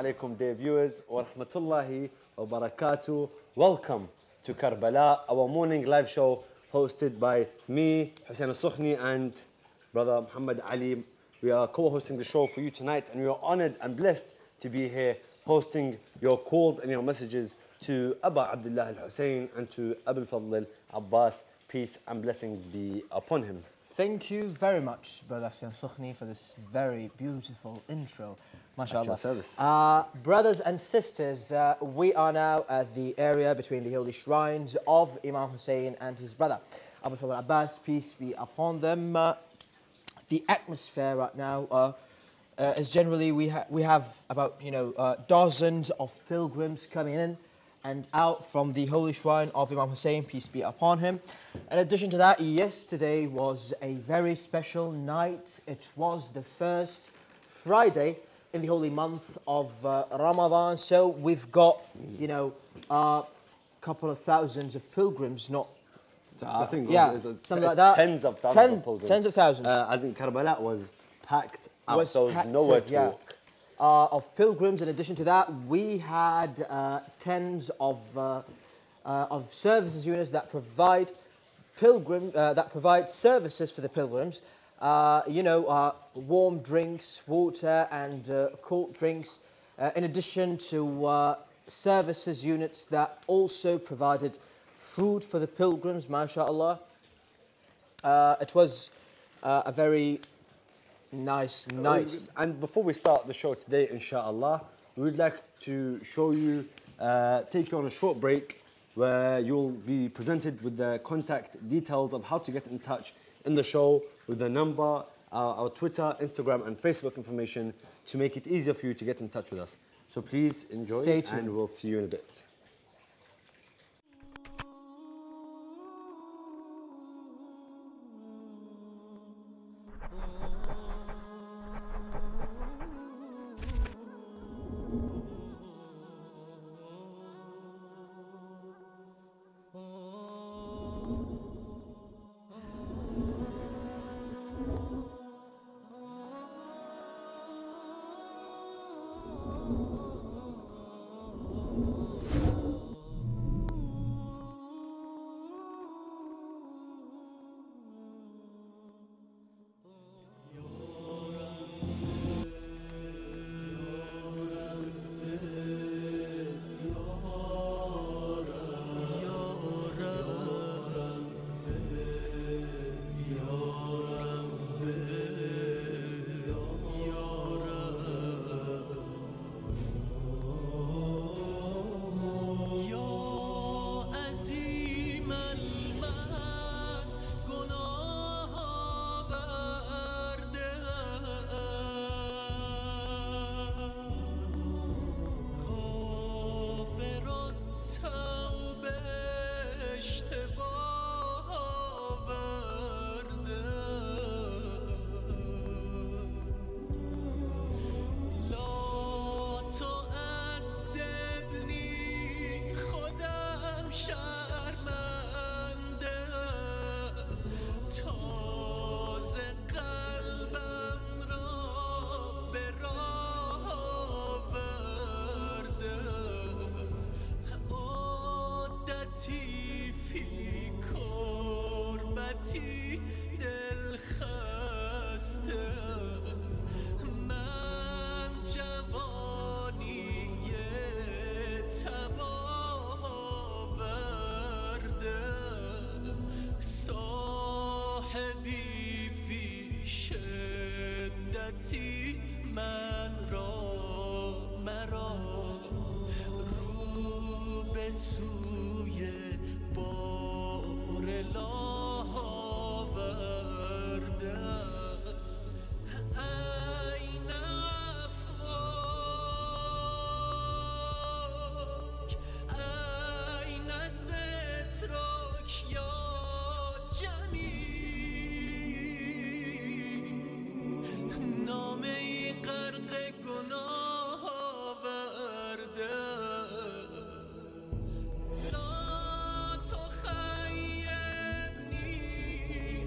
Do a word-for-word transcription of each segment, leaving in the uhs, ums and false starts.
alaikum, dear viewers, wa rahmatullahi wa barakatuh. Welcome to Karbala, our morning live show hosted by me, Hussein Al-Sukhni, and brother Muhammad Ali. We are co-hosting the show for you tonight, and we are honored and blessed to be here hosting your calls and your messages to Aba Abdullah Al-Hussein and to Abal-Fadhil Al-Abbas. Peace and blessings be upon him. Thank you very much, Brother Hussein Sukhni, for this very beautiful intro. MashaAllah. Uh, brothers and sisters, uh, we are now at the area between the holy shrines of Imam Hussein and his brother, Abal-Fadhil Al-Abbas, peace be upon them. Uh, the atmosphere right now uh, uh, is generally, we, ha we have about, you know, uh, dozens of pilgrims coming in and out from the holy shrine of Imam Hussein, peace be upon him. In addition to that, yesterday was a very special night. It was the first Friday in the holy month of uh, Ramadan. So we've got, you know, a uh, couple of thousands of pilgrims, not... So I think yeah, it was, it was something like that. Tens of thousands Ten, of pilgrims. Tens of thousands. Uh, as in Karbala was packed out, was so there was packed nowhere to, to yeah. walk. Uh, of pilgrims. In addition to that, we had uh, tens of uh, uh, of services units that provide pilgrim uh, that provide services for the pilgrims. Uh, you know, uh, warm drinks, water, and uh, cold drinks. Uh, in addition to uh, services units that also provided food for the pilgrims. MashaAllah. Uh, it was uh, a very nice night. And before we start the show today, inshallah, we would like to show you, uh, take you on a short break where you'll be presented with the contact details of how to get in touch in the show, with the number, uh, our Twitter, Instagram, and Facebook information to make it easier for you to get in touch with us. So please enjoy. Stay tuned. And we'll see you in a bit.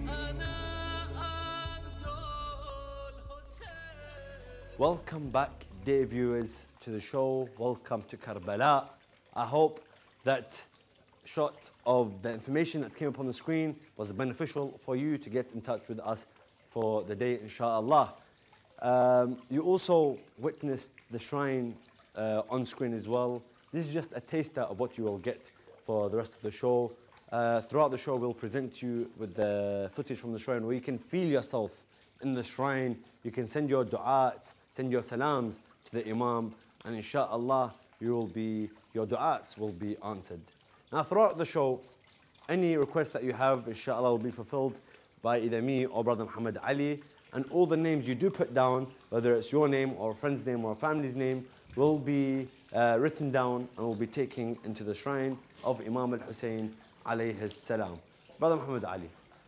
Welcome back, day viewers to the show. Welcome to Karbala. I hope that shot of the information that came up on the screen was beneficial for you to get in touch with us for the day, inshallah. Um, you also witnessed the shrine uh, on screen as well. This is just a taster of what you will get for the rest of the show. Uh, throughout the show, we'll present you with the footage from the shrine where you can feel yourself in the shrine. You can send your du'as, send your salams to the Imam, and inshallah, you will be, your du'as will be answered. Now, throughout the show, any requests that you have, inshallah, will be fulfilled by either me or Brother Muhammad Ali. And all the names you do put down, whether it's your name or a friend's name or a family's name, will be uh, written down and will be taken into the shrine of Imam Al-Hussein alayhi salam. Brother Muhammad Ali.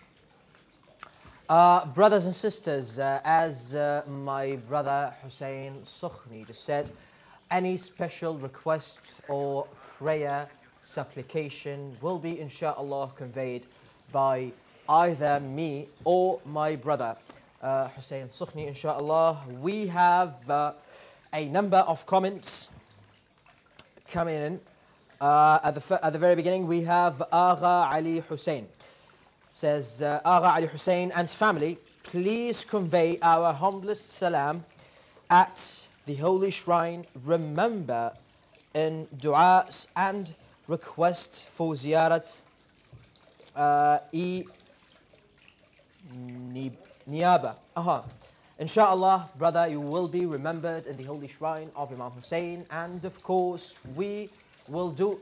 Uh, brothers and sisters, uh, as uh, my brother Hussein Sukhni just said, any special request or prayer, supplication will be inshallah conveyed by either me or my brother uh, Hussein Sukhni, inshallah. We have uh, a number of comments coming in. Uh, at, the, at the very beginning, we have Agha Ali Hussein. Says, uh, Agha Ali Hussein and family, please convey our humblest salam at the holy shrine. Remember in du'as and request for ziyarat uh, e niyaba. Aha. Inshallah, brother, you will be remembered in the holy shrine of Imam Hussein, and of course, we will do.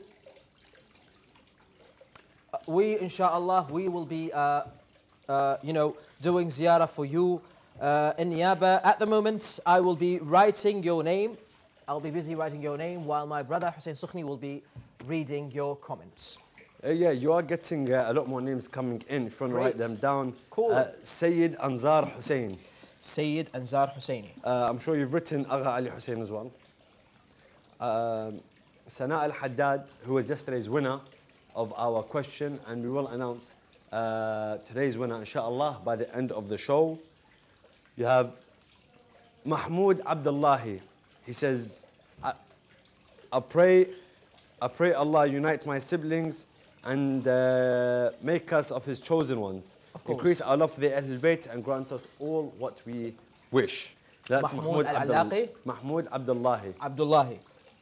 Uh, we, inshallah, we will be, uh, uh, you know, doing ziyarah for you uh, in niyaba. At the moment, I will be writing your name. I'll be busy writing your name while my brother Hussein Sukhni will be reading your comments. Uh, yeah, you are getting uh, a lot more names coming in. If you want to write them down. Cool. Uh, Sayyid Anzar Hussein. Sayyid Anzar Husseini. Uh, I'm sure you've written Agha Ali Hussein as well. Um, Sana Al-Haddad, who was yesterday's winner of our question, and we will announce uh, today's winner, inshallah, by the end of the show. You have Mahmoud Abdullahi. He says, I, I pray, I pray Allah unite my siblings and uh, make us of His chosen ones. Increase our love for the Ahlul Bayt and grant us all what we wish. That's Mahmoud Al-Alaqi. Mahmoud Abdullahi. Abdullahi.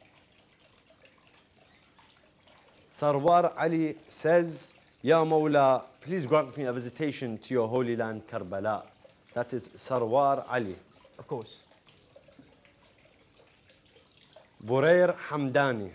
Sarwar Ali says, Ya Mawla, please grant me a visitation to your holy land, Karbala. That is Sarwar Ali. Of course. Burair Hamdani.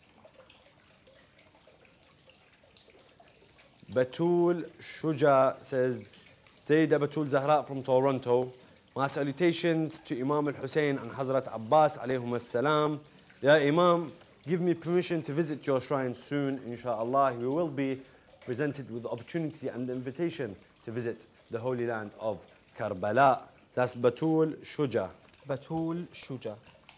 Batul Shuja says, Sayyida Batul Zahra from Toronto. My salutations to Imam Al-Hussein and Hazrat Abbas alayhum as-salam. Ya Imam, give me permission to visit your shrine soon, inshallah. We will be presented with the opportunity and the invitation to visit the holy land of Karbala. That's Batul Shuja. Batul Shuja.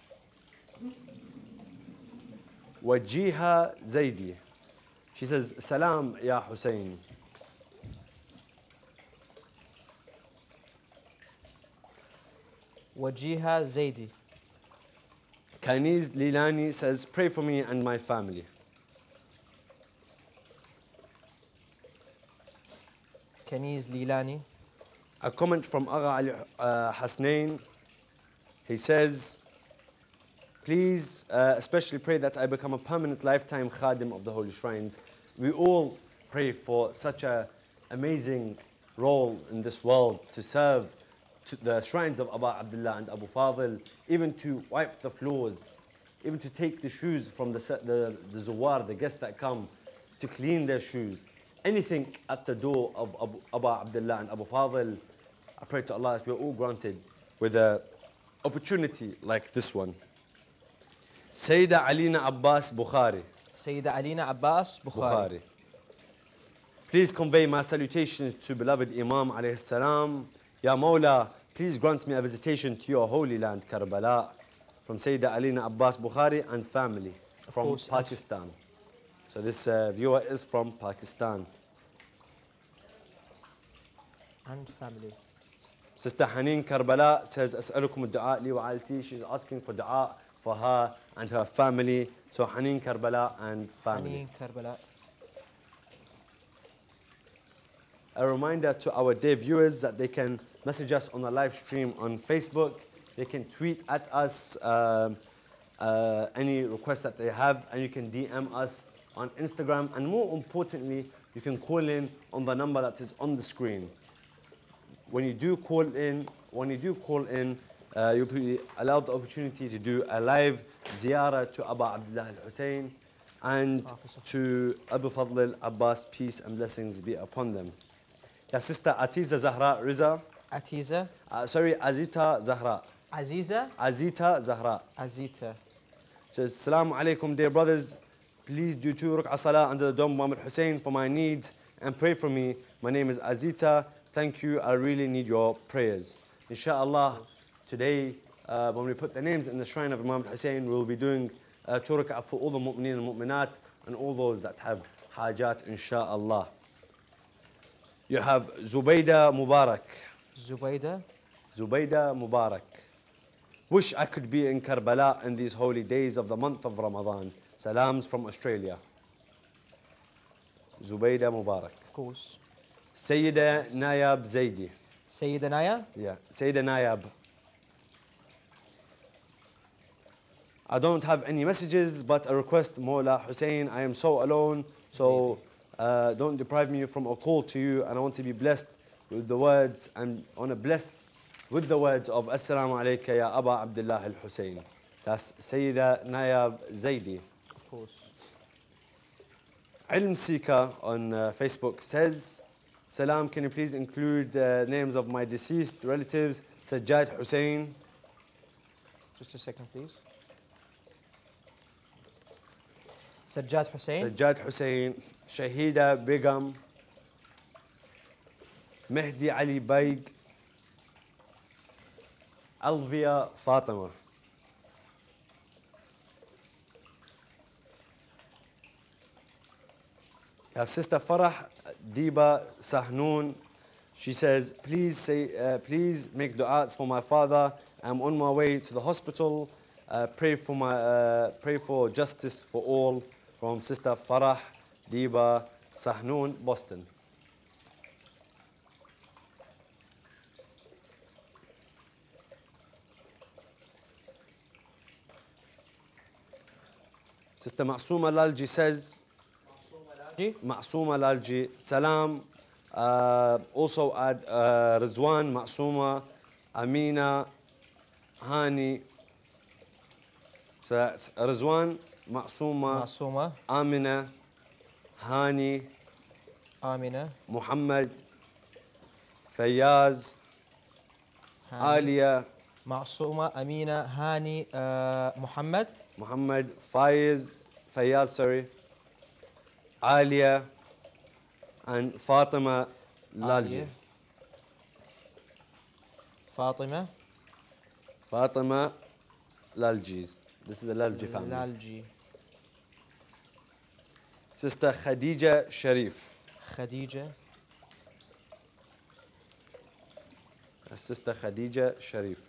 Wajiha Zaidi. She says, Salam, Ya Hussein. Wajiha Zaidi. Kaniz Lilani says, pray for me and my family. Kaniz Lilani. A comment from Agha Ali uh, Hasnain. He says, please uh, especially pray that I become a permanent lifetime khadim of the holy shrines. We all pray for such an amazing role in this world to serve to the shrines of Aba Abdullah and Abal-Fadhil, even to wipe the floors, even to take the shoes from the, the, the Zawar, the guests that come, to clean their shoes. Anything at the door of Abu, Aba Abdullah and Abal-Fadhil, I pray to Allah that we are all granted with an opportunity like this one. Sayyida Alina Abbas Bukhari. Sayyida Alina Abbas Bukhari. Bukhari. Please convey my salutations to beloved Imam alayhi salam. Ya Mawla, please grant me a visitation to your holy land, Karbala. From Sayyida Alina Abbas Bukhari and family of from course, Pakistan. So this uh, viewer is from Pakistan. And family. Sister Haneen Karbala says, أسألكم الدعاء لي وعائلتي. She's asking for dua for her and her family. So Haneen Karbala and family. Haneen Karbala. A reminder to our dear viewers that they can message us on the live stream on Facebook. They can tweet at us um, uh, any requests that they have, and you can D M us on Instagram. And more importantly, you can call in on the number that is on the screen. When you do call in, when you do call in, uh, you'll be allowed the opportunity to do a live ziyarah to Abal-Fadhil Al-Hussein and to Abal-Fadhil Al-Abbas. Peace and blessings be upon them. Your sister Atiza Zahra Riza. Atiza. Uh, sorry, Azita Zahra. Aziza. Azita Zahra. Azita. Says, Assalamu alaikum, dear brothers. Please do two rak'ah salah under the dome of Imam Hussein for my needs and pray for me. My name is Azita. Thank you. I really need your prayers. Inshallah, today, uh, when we put the names in the shrine of Imam Hussein, we'll be doing uh, two rak'ah for all the mu'mineen and mu'minat and all those that have hajat, inshallah. You have Zubayda Mubarak. Zubayda. Zubayda Mubarak. Wish I could be in Karbala in these holy days of the month of Ramadan. Salams from Australia. Zubayda Mubarak. Of course. Sayyida Nayab Zaidi. Sayyida Nayab? Yeah, Sayyida Nayab. I don't have any messages, but a request, Mawla Hussein. I am so alone, so uh, don't deprive me from a call to you, and I want to be blessed with the words, and I want to bless with the words of Assalamu alayka ya Aba Abdullah Al-Hussein. That's Sayyida Nayab Zaidi. Of course. Ilm Seeker on uh, Facebook says, Salam, can you please include uh, names of my deceased relatives, Sajjad Hussein. Just a second, please. Sajjad Hussein. Sajjad Hussein, Shahida Begum, Mehdi Ali Baig, Alvia Fatima. Our sister Farah Diba Sahnoon, she says, please say, uh, please make du'as for my father. I'm on my way to the hospital. Uh, pray for my, uh, pray for justice for all. From Sister Farah Diba Sahnoon, Boston. Sister Ma'sooma Lalji says, Ma'sooma Lalji, Salam. Uh, also add uh, Rizwan, Ma'sooma, Amina, Hani. So that's Rizwan, Ma'sooma, Ma'sooma, Amina, Hani, Amina, Muhammad, Fayyaz, Alia, Ma'sooma, Amina, Hani, uh, Muhammad, Muhammad, Faiz, Fayyaz, sorry, Alia, and Fatima Lalji. Fatima. Fatima Laljis. This is the Lalji family. Lalji. Sister Khadija Sharif. Khadija. Sister Khadija Sharif.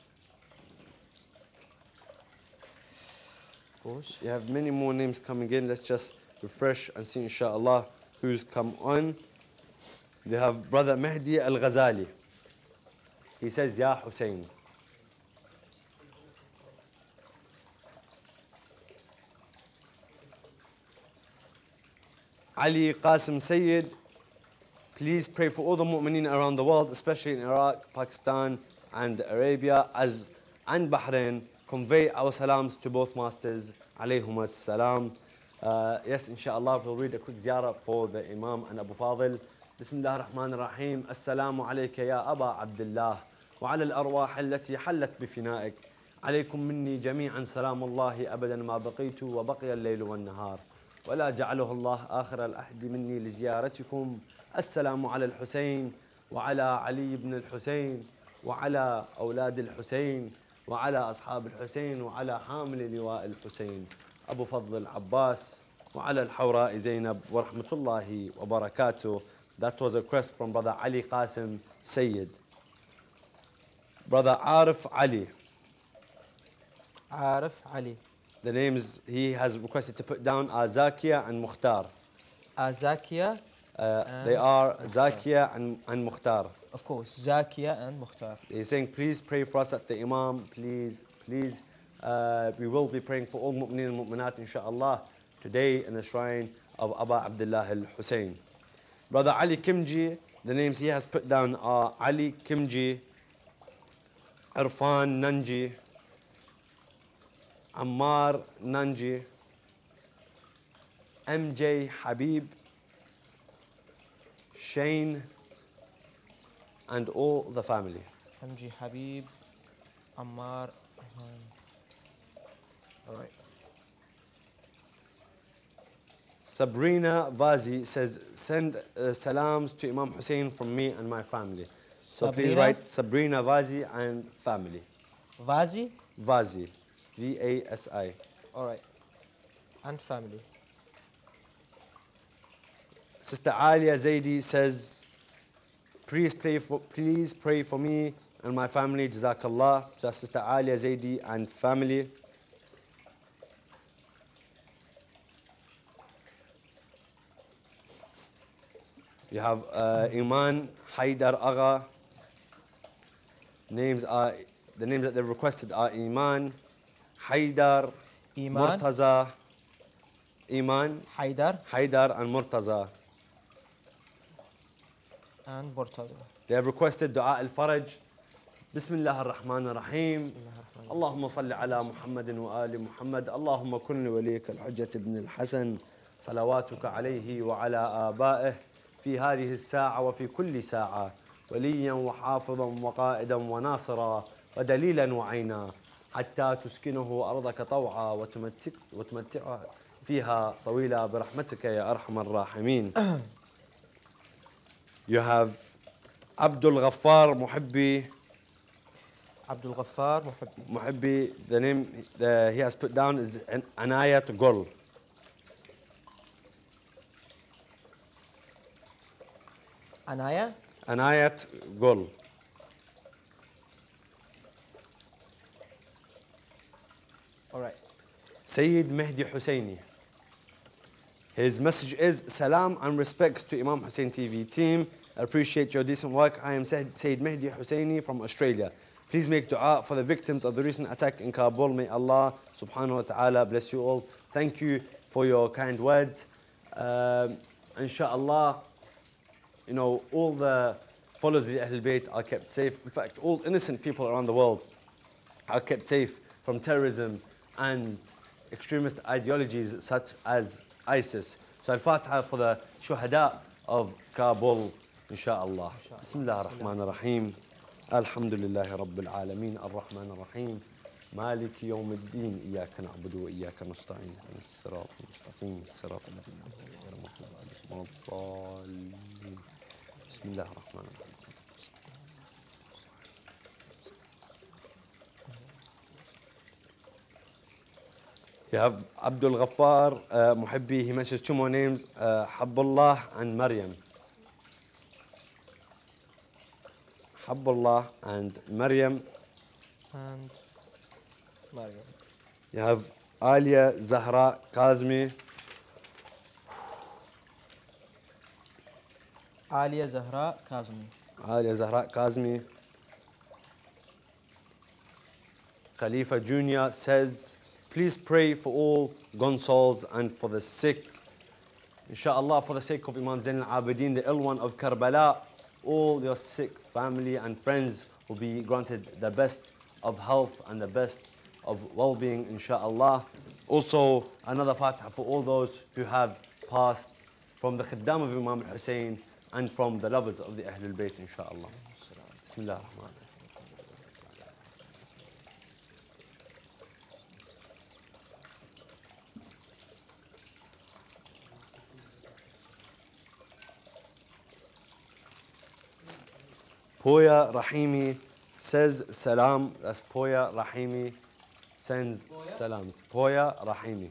Of course. You have many more names coming in. Let's just refresh and see, inshallah, who's come on. They have Brother Mehdi Al-Ghazali. He says, Ya Hussein. Ali Qasim Sayyid, please pray for all the mu'mineen around the world, especially in Iraq, Pakistan, and Arabia, as and Bahrain. Convey our salams to both masters, alayhum as-salam. Uh, yes, inshallah, we'll read a quick ziyarah for the Imam and Abu Fadhil. Bismillah ar-Rahman ar-Rahim. Assalamu alayka ya Aba Abdullah wa ala al-arwah allati hallat bifina'ik. Alaykum minni jami'an salamu Allahi abadan ma baqitu wa baqiya al-laylu wa al-nahar. ولا جعله الله آخر الأحد مني لزيارتكم. السلام على الحسين وعلى علي بن الحسين وعلى أولاد الحسين وعلى أصحاب الحسين وعلى حامل لواء الحسين أبو فضل العباس وعلى الحوراء زينب ورحمة الله وبركاته. That was a request from Brother Ali Qasim Sayyid. Brother Arif Ali. Arif Ali. The names he has requested to put down are Zakia and Mukhtar. Uh, Zakia. Uh, they are Zakia and, and Mukhtar. Of course, Zakia and Mukhtar. He's saying, please pray for us at the Imam. Please, please. Uh, we will be praying for all mu'mineen and mu'minat, inshallah, today in the shrine of Abal-Fadhil Al-Hussein. Brother Ali Kimji, the names he has put down are Ali Kimji, Irfan Nanji, Ammar Nanji, M J Habib, Shane, and all the family. M J Habib, Ammar. All right. Sabrina Vazi says, send uh, salams to Imam Hussein from me and my family. So Sabrina? please write Sabrina Vazi and family. Vazi? Vazi, V A S I. All right. And family. Sister Alia Zaidi says, please pray for, please pray for me and my family. Jazakallah. So Sister Alia Zaidi and family. You have uh, Iman Haidar Agha. Names are the names that they've requested are Iman, Haidar, Iman, Murtaza, Iman, Haidar, Haidar, and Murtaza. And Murtaza. They have requested Dua al-Faraj. Bismillah ar-Rahman ar-Rahim. اللهم صل على محمد وآل محمد اللهم كن لوليك الحجة ابن الحسن صلواتك عليه وعلى آبائه في هذه الساعة وفي كل ساعة وليا وحافظا وقائدا وناصرا ودليلا وعينا حتى تسكنه أرضك طوعا وتمتع وتمتع فيها طويلا برحمتك يا أرحم الراحمين. You have Abdul Ghaffar Muhibbi. Abdul Ghaffar Muhibbi. Muhibbi, the name the, he has put down is Anayat Gul. Anaya? Anayat Gul. All right. Sayyid Mehdi Husseini. His message is Salam and respects to Imam Hussein T V team. I appreciate your decent work. I am Sayyid Mehdi Husseini from Australia. Please make dua for the victims of the recent attack in Kabul. May Allah subhanahu wa ta'ala bless you all. Thank you for your kind words. Um, Inshallah, you know, all the followers of the Ahlul Bayt are kept safe. In fact, all innocent people around the world are kept safe from terrorism and extremist ideologies such as ISIS. So Al-Fatiha for the shuhada of Kabul, inshallah. Bismillah ar-Rahman ar-Rahim. Alhamdulillahi Rabbil Alameen, ar-Rahman ar-Rahim. مالك يوم الدين إياك نعبد وإياك نستعين اهدنا الصراط المستقيم الصراط الذين أنعمت عليهم غير المغضوب عليهم ولا الضالين بسم الله الرحمن الرحيم. You have Abdul Ghaffar uh, Muhibbi. He mentions two more names, uh, Habbullah and Maryam. Habbullah and Maryam. And Maryam. You have Alia Zahra Kazmi. Alia Zahra Kazmi. Alia Zahra Kazmi. Khalifa Junior says, please pray for all gone souls and for the sick. Inshallah, for the sake of Imam Zain al-Abidin, the ill one of Karbala, all your sick family and friends will be granted the best of health and the best of well-being, inshallah. Also, another Fatiha for all those who have passed from the Khaddam of Imam Hussein and from the lovers of the Ahlul Bayt, inshallah. Bismillah ar-Rahman. Poya Rahimi says salam. That's Poya Rahimi sends Poya? salams. Poya Rahimi.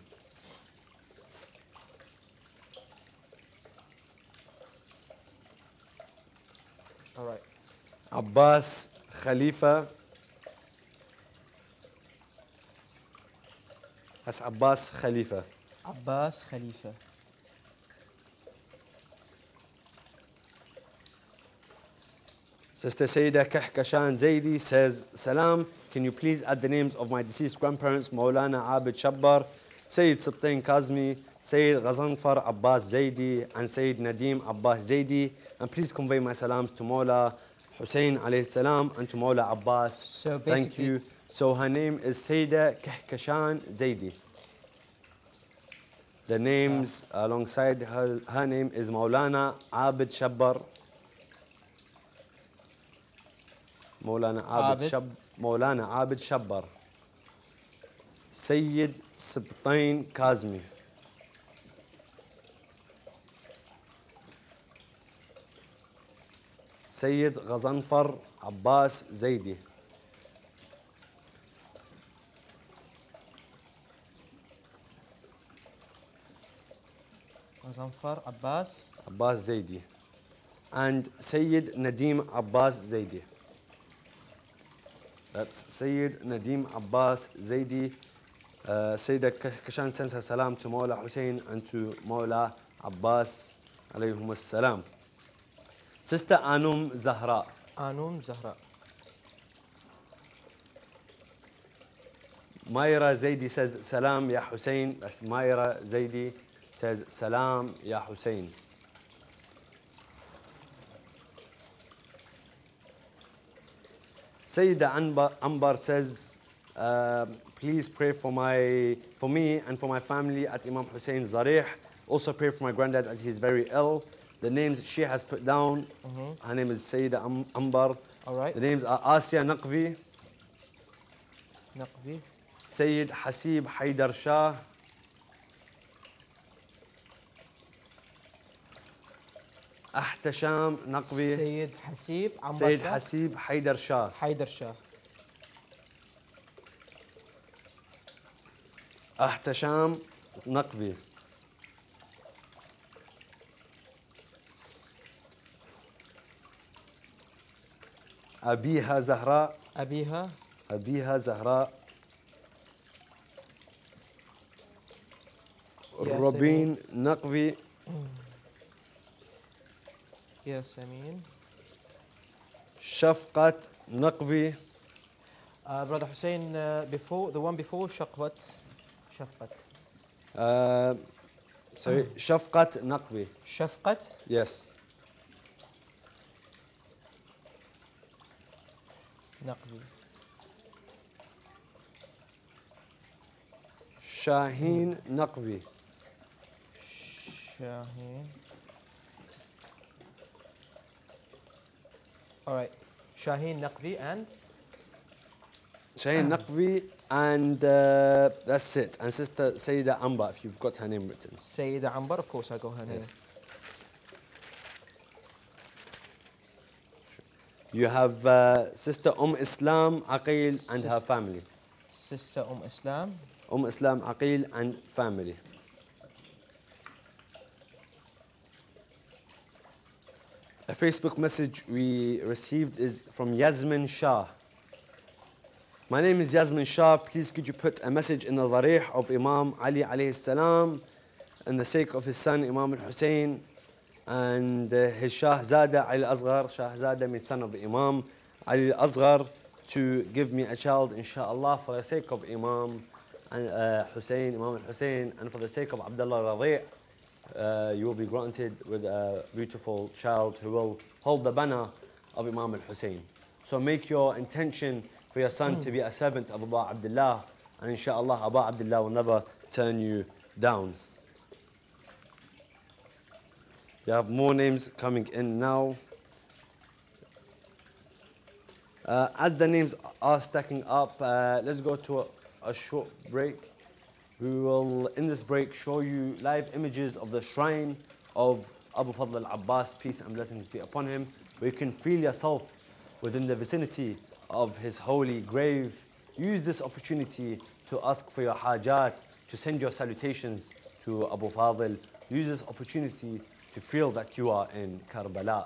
All right. Abbas Khalifa That's Abbas Khalifa. Abbas Khalifa. Sister Sayyida Kahkashan Zaidi says, Salam, can you please add the names of my deceased grandparents, Maulana Abid Shabbar, Sayyid Sabtain Kazmi, Sayyid Ghazanfar Abbas Zaidi, and Sayyid Nadim Abbas Zaidi, and please convey my salams to Maula Hussein alayhi salam and to Maula Abbas. So thank you. So her name is Sayyida Kahkashan Zaidi. The names uh, alongside her, her name is Maulana Abid Shabbar, Maulana Abid Shab, Maulana Abid Shabbar, Sayyid Sabtain Kazmi, Sayyid Ghazanfar Abbas Zaidi, Ghazanfar Abbas Abbas Zaidi, and Sayyid Nadim Abbas Zaidi. That's Sayyid Nadim Abbas Zaidi. Uh, Sayyida Kahkashan sends her salam to Mawla Hussein and to Mawla Abbas alayhum salam. Sister Anum Zahra. Anum Zahra. Myra Zaidi says salam ya Hussein. That's Myra Zaidi says salam ya Hussein. Sayyida Anbar, Anbar says, uh, please pray for my, for me and for my family at Imam Hussein Zarih. Also pray for my granddad as he's very ill. The names she has put down, mm-hmm. her name is Sayyida Am Anbar. All right. The names are Asya Naqvi, Naqvi, Sayyid Hasib Haidar Shah, Ahtasham Naqvi, Sayyid Hasib Ambar Sayyid Shah, Hasib Haidar Shah, Haidar Shah, Ahtasham Naqvi, Abiha Zahra, Abiha, Abiha Zahra, Yes, Rabin Naqvi, Yes, I mean. Shafqat Naqvi. Uh, Brother Hussein, uh, before the one before Shaqwat, Shafqat. Uh, sorry, Shafqat Naqvi. Shafqat? Yes. Naqvi. Shaheen Naqvi. Shaheen. All right. Shaheen Naqvi and? Shaheen Naqvi and uh, that's it. And Sister Sayyida Amba, if you've got her name written. Sayyida Ambar, of course I got her name. Yes. You have uh, Sister Umm Islam Aqil and her family. Sister Umm Islam. Umm Islam Aqil and family. A Facebook message we received is from Yasmin Shah. My name is Yasmin Shah. Please could you put a message in the Zarih of Imam Ali alayhi salam in the sake of his son Imam Hussein and uh, his Shahzada Ali Asghar. Shahzada means son of Imam Ali Asghar, to give me a child inshallah for the sake of Imam and uh, Hussein, Imam Hussein, and for the sake of Abdullah Radi'. Uh, you will be granted with a beautiful child who will hold the banner of Imam al-Hussein. So make your intention for your son mm. to be a servant of Abu Abdullah, and inshallah Abu Abdullah will never turn you down. You have more names coming in now. Uh, as the names are stacking up, uh, let's go to a, a short break. We will, in this break, show you live images of the shrine of Abal-Fadhil Al-Abbas, peace and blessings be upon him, where you can feel yourself within the vicinity of his holy grave. Use this opportunity to ask for your hajat, to send your salutations to Abal-Fadhil. Use this opportunity to feel that you are in Karbala.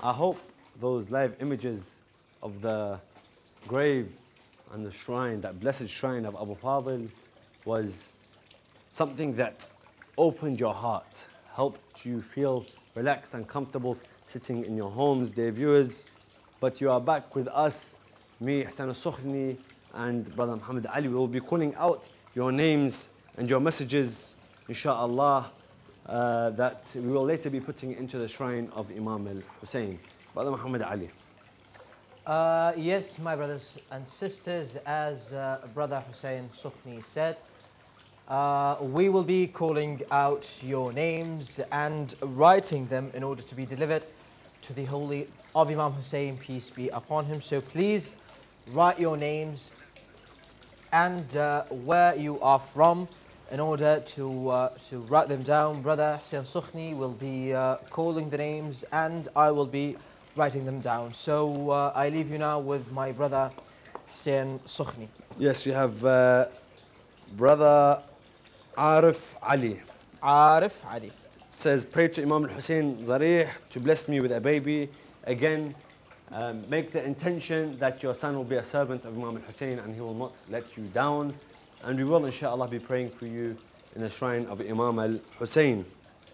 I hope those live images of the grave and the shrine, that blessed shrine of Abal-Fadhil, was something that opened your heart, helped you feel relaxed and comfortable sitting in your homes, dear viewers. But you are back with us, me, Hussein Al-Sukhni, and Brother Muhammad Ali. We will be calling out your names and your messages, inshallah, uh, that we will later be putting into the shrine of Imam Al-Hussein. Brother Muhammad Ali. Uh, yes, my brothers and sisters, as uh, Brother Hussein Sukhni said, uh, we will be calling out your names and writing them in order to be delivered to the holy of Imam Hussein, peace be upon him. So please write your names and uh, where you are from in order to, uh, to write them down. Brother Hussein Sukhni will be uh, calling the names and I will be writing them down. So uh, I leave you now with my brother Hussein Sukhni. Yes, you have uh, Brother Arif Ali. Arif Ali. Says, pray to Imam Hussein Zarih to bless me with a baby. Again, um, make the intention that your son will be a servant of Imam Hussein and he will not let you down. And we will, inshallah, be praying for you in the shrine of Imam al-Hussein.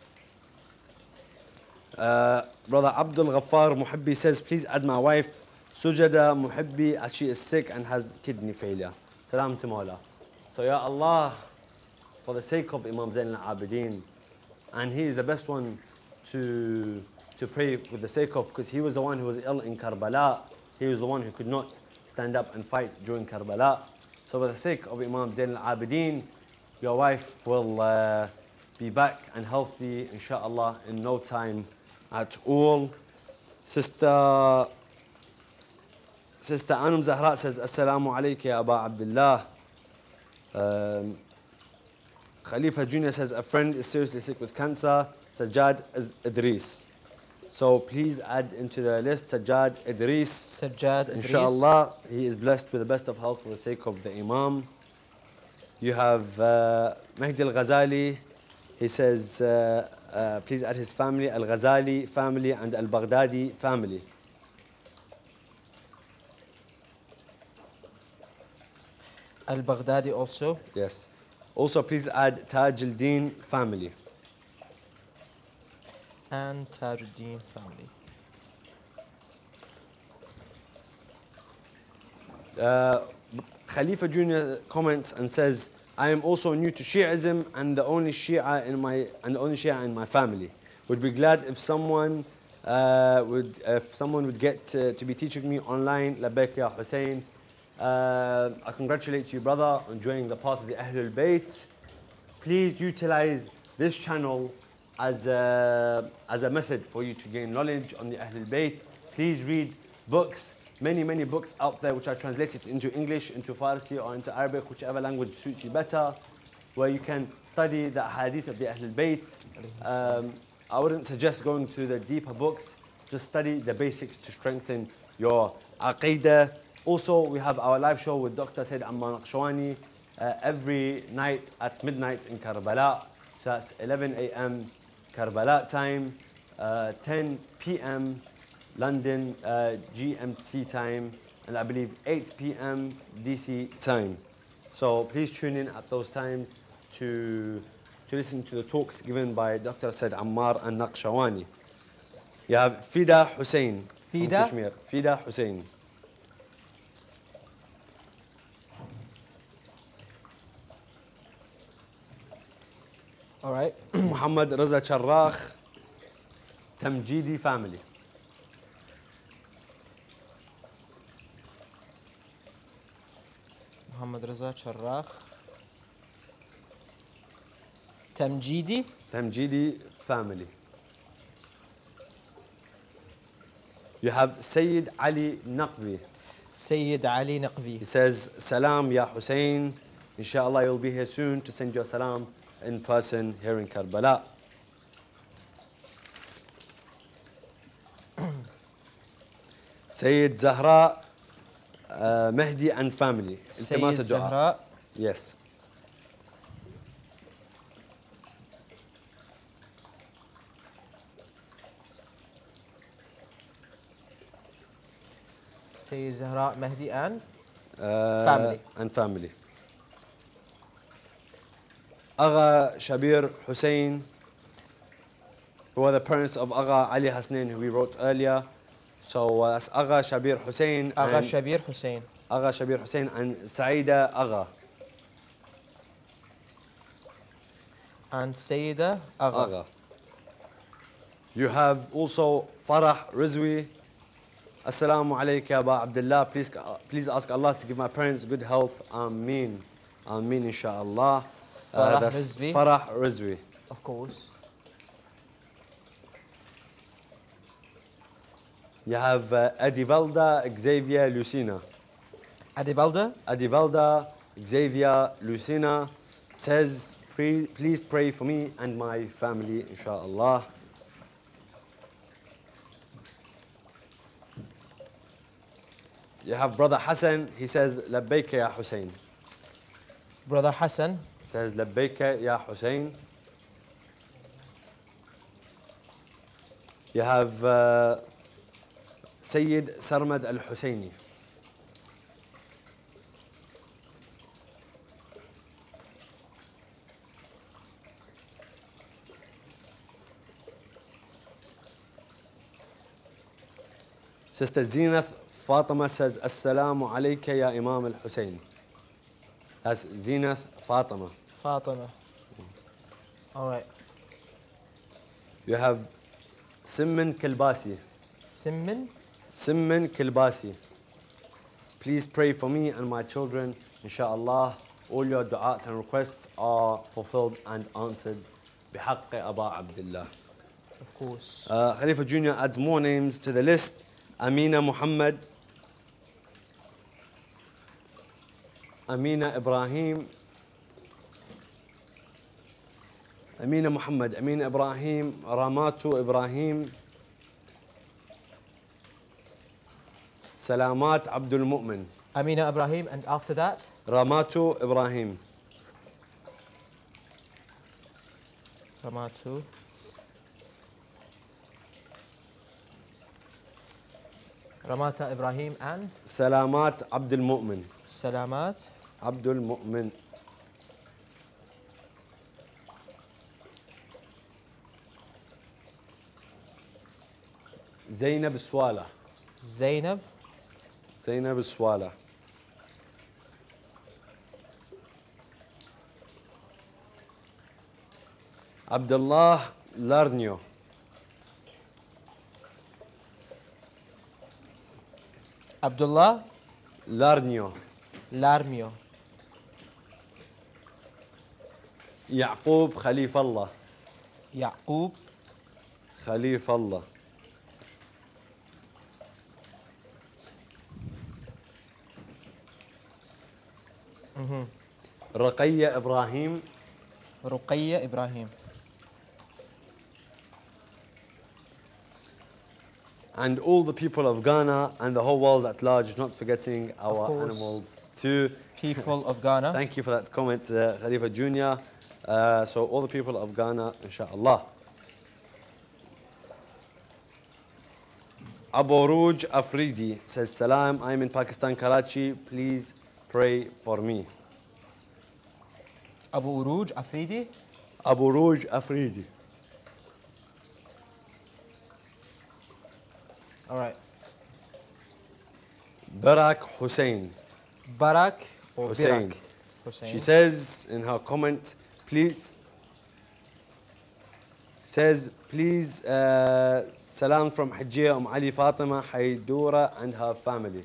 Uh, Brother Abdul Ghaffar Muhibbi says, please add my wife Sujada Muhibbi as she is sick and has kidney failure. Salam to Mawla. So, Ya Allah, for the sake of Imam Zain al-Abidin, and he is the best one to, to pray with the sake of, because he was the one who was ill in Karbala. He was the one who could not stand up and fight during Karbala. So for the sake of Imam Zain al-Abidin, your wife will uh, be back and healthy, inshallah, in no time at all. Sister, Sister Anum Zahra says, Assalamu alayka ya Aba Abdullah. Um, Khalifa Junior says, a friend is seriously sick with cancer, Sajjad Idris. So please add into the list Sajjad Idris. Sajjad Idris. Inshallah, he is blessed with the best of health for the sake of the Imam. You have uh, Mahdi Al-Ghazali. He says, uh, uh, please add his family, Al-Ghazali family and Al-Baghdadi family. Al-Baghdadi also. Yes. Also, please add Taj al-Din family. And Tajuddin family. Uh, Khalifa Junior comments and says, I am also new to Shi'ism and the only Shia in my and the only Shia in my family. Would be glad if someone uh, would if someone would get to, to be teaching me online. Labbaik ya Hussein. Uh, I congratulate you, brother, on joining the path of the Ahlul Bayt. Please utilize this channel as a, as a method for you to gain knowledge on the Ahlul Bayt. Please read books, many, many books out there which are translated into English, into Farsi or into Arabic, whichever language suits you better, where you can study the hadith of the Ahlul Bayt. Um, I wouldn't suggest going to the deeper books, just study the basics to strengthen your aqidah. Also, we have our live show with Doctor Said Ammar Naqshwani uh, every night at midnight in Karbala. So that's eleven A M Karbala time, uh, ten P M London uh, G M T time, and I believe eight P M D C time. So please tune in at those times to, to listen to the talks given by Doctor Said Ammar and Naqshwani. You have Fida Hussein. Fida? Kashmir. Fida Hussein. All right. Muhammad Raza Charrakh, Tamjidi family. Muhammad Raza Charrakh. Tamjidi. Tamjidi family. You have Sayyid Ali Naqvi. Sayyid Ali Naqvi. He says, Salam ya Hussein. Inshallah, you'll be here soon to send your salam in person here in Karbala. Sayyid Zahra uh, Mahdi and family. Sayyid Zahra. Yes. Sayyid Zahra Mahdi and uh, family. And family. Agha Shabir Hussein, who are the parents of Agha Ali Hasnain, who we wrote earlier. So uh, that's Agha Shabir Hussein. Agha Shabir Hussein. Agha Shabir Hussein and Saida Agha. And Sayyida Agha. Agha. You have also Farah Rizwi. Assalamu alayka ya Aba Abdullah. Please, please ask Allah to give my parents good health. Ameen. Ameen, inshallah. Farah uh, that's Rizvi. Farah Rizwi. Of course. You have uh, Adivalda Xavier Lucina. Adibalda? Adivalda Xavier Lucina says, please pray for me and my family, inshallah. You have Brother Hassan, he says, Labbaika ya Hussein. Brother Hassan says, Labbaika ya Hussein. You have uh, Sayyid Sarmad Al-Husseini. Sister Zineth Fatima says, Assalamu alayka ya Imam al-Hussein. That's Zineth Fatima. Fatima. All right. You have Simmin Kilbasi. Simmin? Simmin Kilbasi. Please pray for me and my children. Inshallah, all your du'as and requests are fulfilled and answered. Bihaqqi Aba Abdullah. Of course. Uh, Khalifa Junior adds more names to the list. Amina Muhammad. Amina Ibrahim. Amina Muhammad, Amina Ibrahim, Ramatu Ibrahim, Salamat Abdul Mu'min. Amina Ibrahim, and after that? Ramatu Ibrahim. Ramatu. Ramata Ibrahim and? Salamat Abdul Mu'min. Salamat Abdul Mu'min. Zainab Swala. Zainab. Zainab Swala. Abdullah Larnio. Abdullah Larnio. Larmio. Yaqub Khalifallah. Yaqub Khalifallah. Mm-hmm. Raqayya Ibrahim. Ruqayya Ibrahim. And all the people of Ghana and the whole world at large, not forgetting our animals too. People of Ghana. Thank you for that comment, uh, Khalifa Junior Uh, so all the people of Ghana, inshallah. Abu Ruj Afridi says, Salam, I'm in Pakistan, Karachi. Please pray for me. Abu Ruj Afridi? Abu Ruj Afridi. All right. Barak Hussein. Barak or Hussein. Birak? Hussein. She says in her comment, please, says, please, uh, salam from Hajjia Um Ali Fatima Haydura and her family.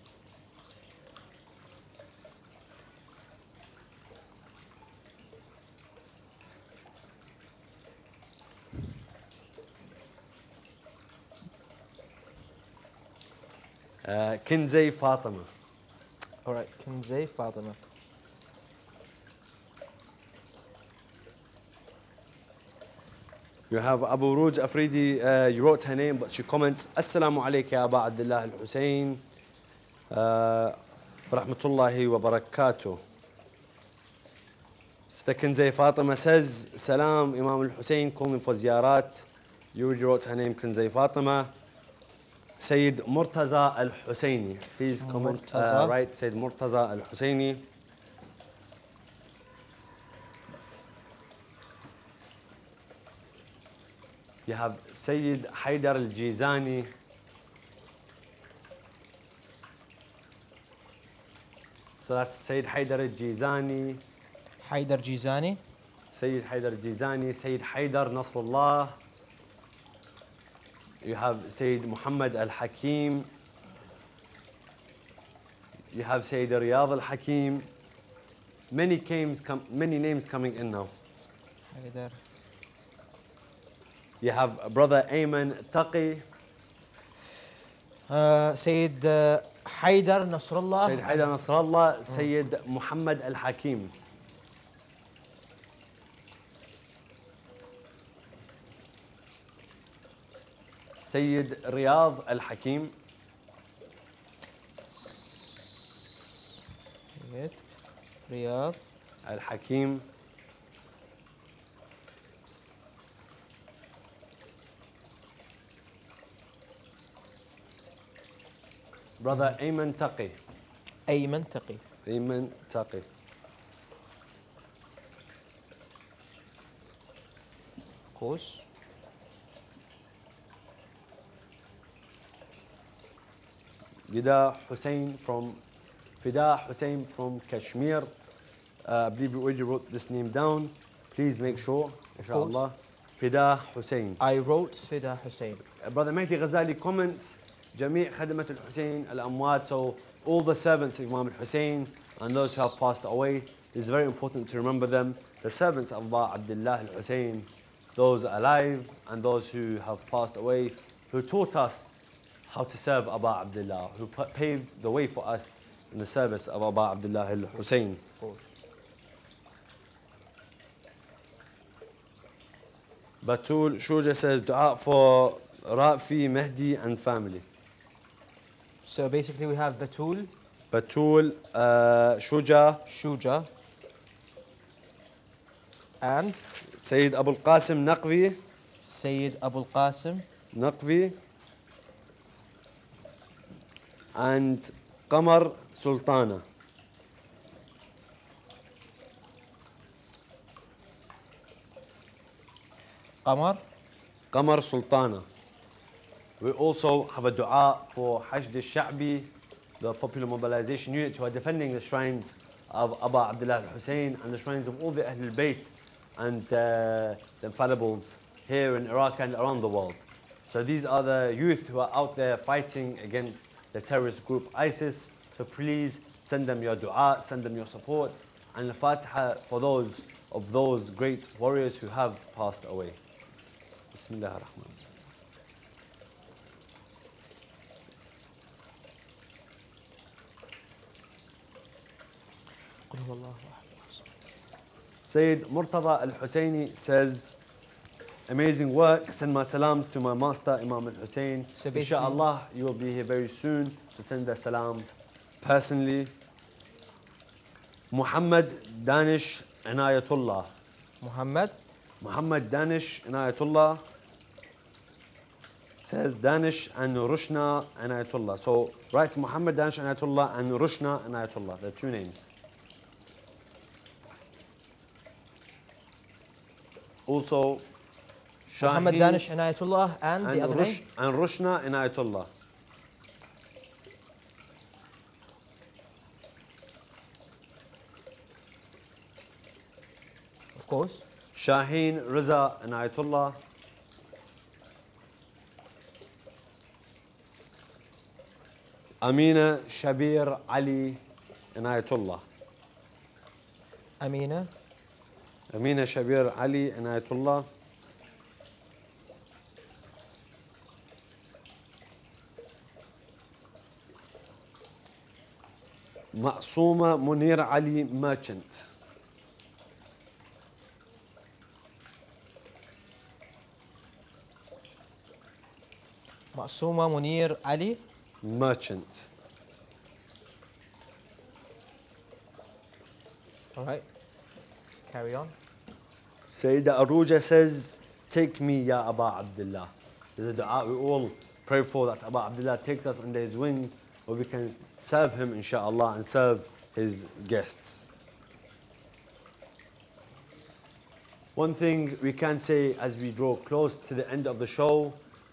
Uh, Kinzay Fatima. All right, Kinzay Fatima. You have Abu Ruj Afridi, uh, you wrote her name, but she comments, Assalamu alayka ya Aba Abdullah Al-Hussein, uh, rahmatullahi wa barakatuh. Sister Kinzay Fatima says, Salam, Imam Al-Hussein, calling for ziyarat. You wrote her name, Kinzay Fatima. Sayyid Murtaza Al-Husseini. Please comment, uh, write Sayyid Murtaza Al-Husseini. You have Sayyid Haidar Al-Jizani. So that's Sayyid Haidar Al-Jizani. Haidar Jizani. Sayyid Haidar Al-Jizani. Sayyid Haidar Nasrullah. You have Sayyid Muhammad Al-Hakim. You have Sayyid Riyadh Al-Hakim. Many names, com many names coming in now. Haidar. You have brother Ayman Taqi. Uh, Sayyid uh, Haidar Nasrullah. Sayyid Haidar Nasrullah. Sayyid Muhammad Al-Hakim. Sayyid Riyadh Al-Hakim. Sayyid Riyadh Al-Hakim. Brother Ayman Taqi. Ayman Taqi. Ayman Taqi. Of course. Fida Hussein from Fida Hussein from Kashmir. Uh, I believe you already wrote this name down. Please make sure, inshallah. Fida Hussein. I wrote Fida Hussein. Uh, Brother Mehdi Ghazali comments. جميع خدمة الحسين الأموات. So all the servants of Imam al-Hussein and those who have passed away, it's very important to remember them. The servants of Abba Abdullah al-Hussein, those alive and those who have passed away, who taught us how to serve Abba Abdullah, who paved the way for us in the service of Abba Abdullah al-Hussein. Batul Shuja says, dua for Rafi, Mehdi and family. So basically we have Batul. Batul, uh, Shuja. Shuja. And? Sayyid Abul Qasim Naqvi. Sayyid Abul Qasim Naqvi. And Qamar Sultana. Qamar? Qamar Sultana. We also have a dua for Hashd al-Sha'bi, the popular mobilization unit who are defending the shrines of Abba Abdullah al-Hussein and the shrines of all the Ahlul Bayt and uh, the infallibles here in Iraq and around the world. So these are the youth who are out there fighting against the terrorist group ISIS. So please send them your dua, send them your support, and al-Fatiha for those of those great warriors who have passed away. Bismillah ar-Rahman. Sayyid Murtaza Al-Husseini says, amazing work, send my salams to my master Imam Al-Hussein. So inshallah, you will be here very soon to send the salams personally. Muhammad Danish Inayatullah. Muhammad? Muhammad Danish Inayatullah says Danish and Rushna Inayatullah. So write Muhammad Danish Inayatullah and Rushna Inayatullah, the two names. Also, Muhammad Danish Inayatullah and, and the other Rush, name? And Rushna Inayatullah. Of course. Shaheen Riza Inayatullah. Amina Shabir Ali Inayatullah. Amina. Amina Shabir Ali Inayatullah. Ma'sooma Munir Ali Merchant. Ma'sooma Munir Ali Merchant. All right. Carry on. Sayyida Aruja says, take me, Ya Aba Abdullah. There's a dua we all pray for that Abu Abdullah takes us under his wings, where we can serve him, inshallah, and serve his guests. One thing we can say as we draw close to the end of the show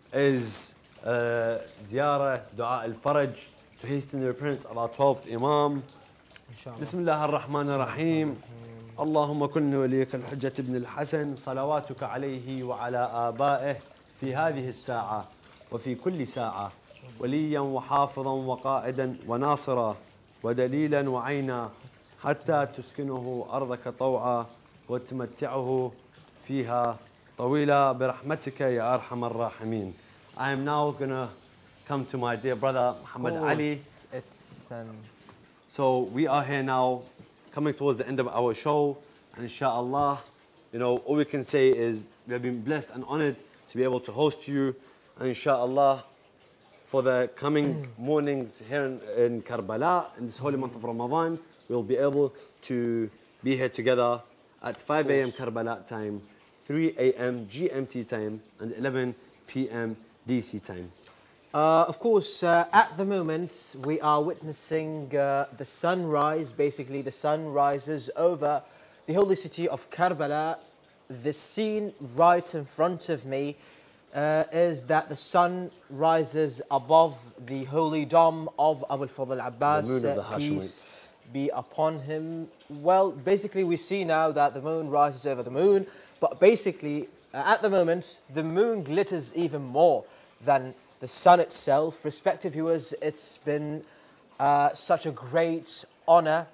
is uh, ziyarah, dua al-faraj, to hasten the repentance of our twelfth Imam. Bismillah ar-Rahman ar-Rahim. اللهم كن وليك الحجة ابن الحسن صلواتك عليه وعلى آبائه في هذه الساعة وفي كل ساعة وليا وحافظا وقائدا وناصرا ودليلا وعينا حتى تسكنه أرضك طوعا وتمتعه فيها طويلا برحمتك يا أرحم الراحمين. I am now going to come to my dear brother Muhammad Ali. It's, um... So we are here now, coming towards the end of our show, and inshallah, you know, all we can say is we have been blessed and honored to be able to host you, and inshallah, for the coming mornings here in, in Karbala, in this holy month of Ramadan, we'll be able to be here together at five A M Karbala time, three A M G M T time, and eleven P M D C time. Uh, of course, uh, at the moment, we are witnessing uh, the sunrise. Basically, the sun rises over the holy city of Karbala. The scene right in front of me uh, is that the sun rises above the holy dome of Abal-Fadhil Al-Abbas. The moon of the uh, Hashimites. Peace be upon him. Well, basically, we see now that the moon rises over the moon. But basically, uh, at the moment, the moon glitters even more than the sun itself. Respected viewers, it's been uh, such a great honor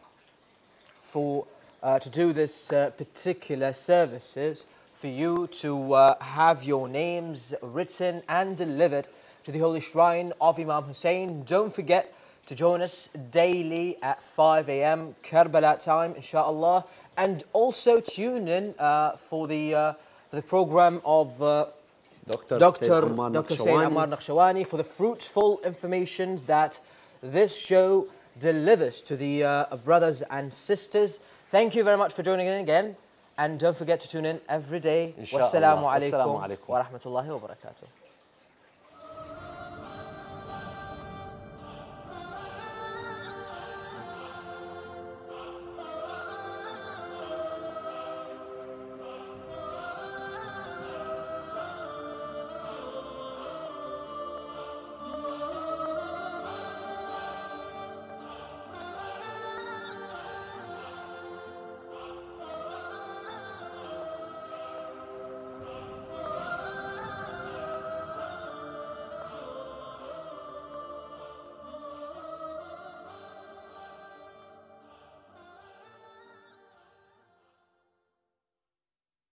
for uh, to do this uh, particular services, for you to uh, have your names written and delivered to the holy shrine of Imam Hussein. Don't forget to join us daily at five A M Karbala time, inshallah, and also tune in uh, for the uh, for the program of Uh, Doctor Doctor Doctor Sayyid Ammar Naqshawani, for the fruitful information that this show delivers to the uh, brothers and sisters. Thank you very much for joining in again, and don't forget to tune in every day. Wassalamu alaikum wa rahmatullahi wa barakatuh.